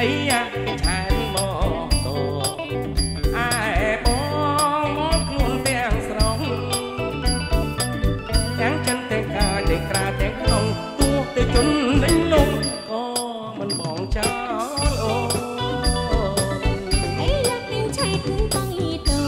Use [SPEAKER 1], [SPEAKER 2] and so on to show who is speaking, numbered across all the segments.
[SPEAKER 1] អីយ៉ាឆែនមកតអាយបងមកខ្លួនទាំងស្រុងទាំងចិនទាំងកាយទាំងក្រាទាំងក្នុងទោះទៅជន់លេងលងក៏មិនបងចោលអូ
[SPEAKER 2] អីយ៉ាទាំងឆែនបងអ៊ីតូ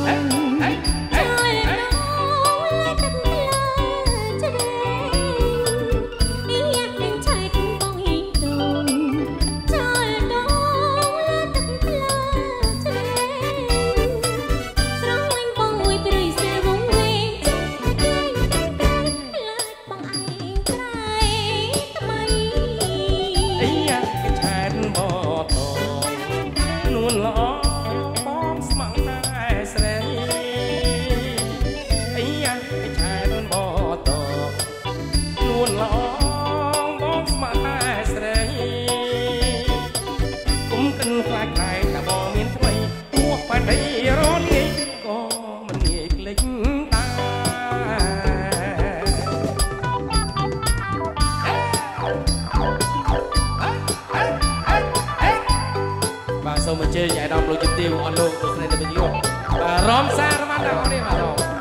[SPEAKER 2] សូមអញ្ជើញអាយដាមលោកជំទាវអស់លោកទស្សនិកជនបាទរំសារបានដល់នេះបាទ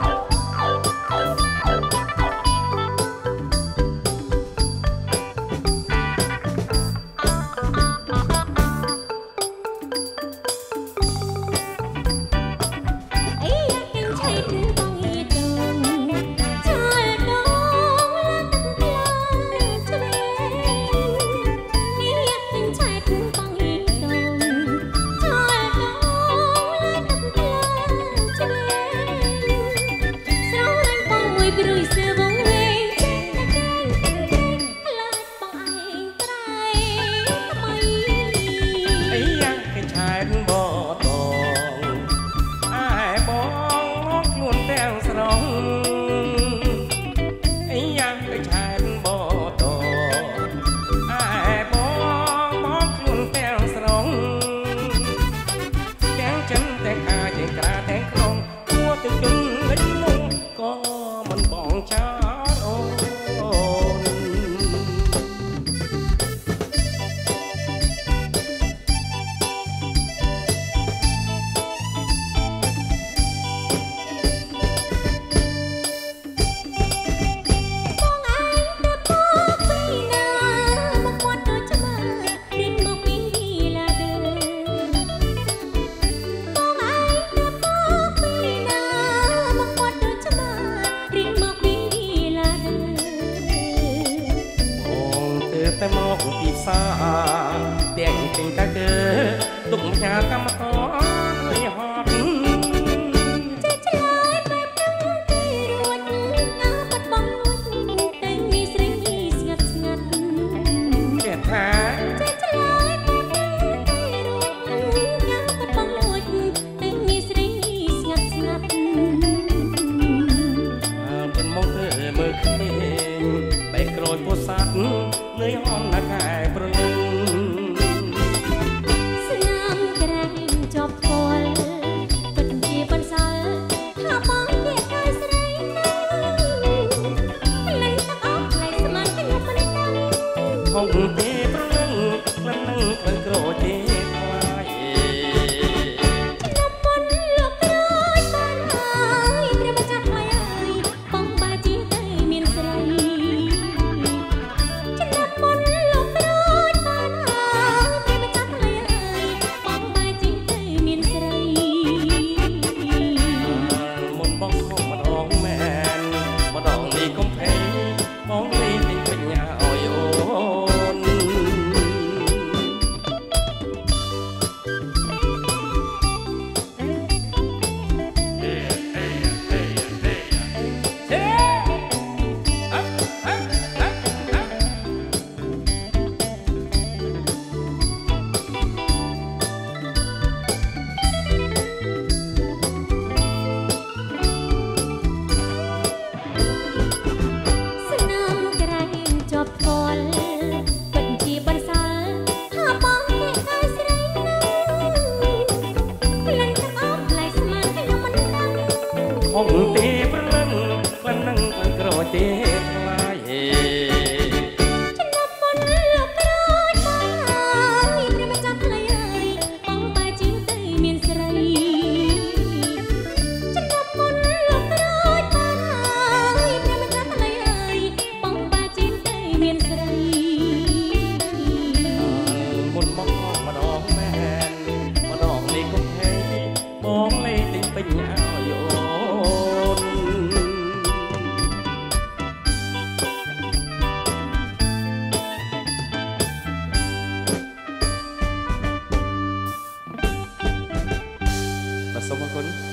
[SPEAKER 2] តែមកពីផ្សារទាំងពេញតែគឺទុកម្ចាស់កម្មករឲ្យហត់ចេះឆ្លើយបែបហ្នឹងទីរួចណាបាត់បង់លួចតែមានស្រីស្ងាត់ស្ងាត់ចេះថាចេះឆ្លើយបែបហ្នឹងទីរួចណាបាត់បង់លួចតែមានស្រីស្ងាត់ស្ងាត់មិនមកធ្វើមើលឃើញបែកក្រោយពោះសាត់លឿនអនណាកែប្រលឹងស្នាមក្រែងជាប់
[SPEAKER 1] ดองแม่นมาดองนี่ก็แพ้มองเลยติงเป็นยาวโยนมาสมคุณ